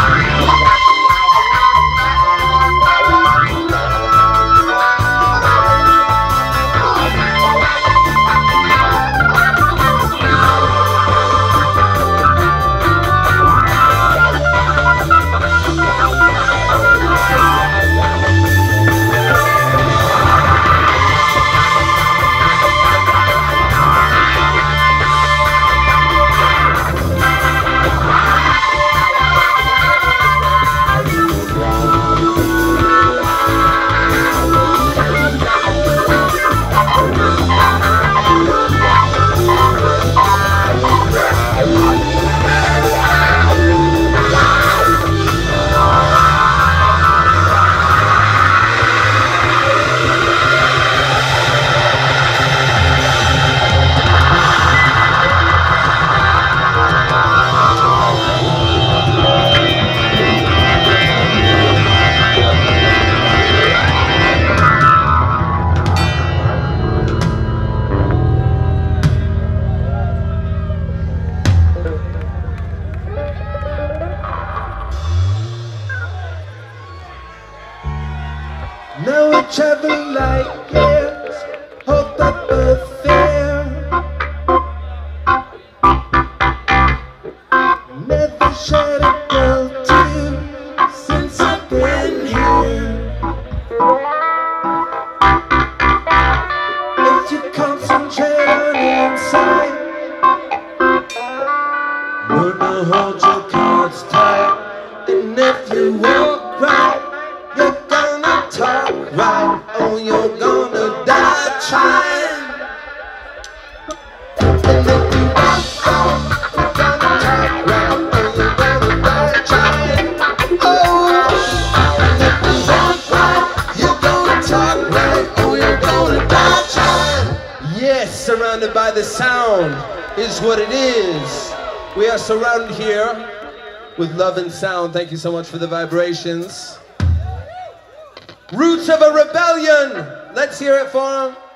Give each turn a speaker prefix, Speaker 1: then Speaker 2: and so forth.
Speaker 1: Now we travel like ants, hold up a fair. Never shed a girl tear since I've been here. If you concentrate on the inside, learn to hold your cards tight. And if you walk right, you're gonna talk right, or you're gonna die trying. And if you walk wrong, you're gonna talk right, or you're gonna die trying. Oh, and if you walk right, you're gonna talk right, or you're gonna die trying. Yes, surrounded by the sound is what it is. We are surrounded here with love and sound. Thank you so much for the vibrations. Roots of a Rebellion. Let's hear it for them.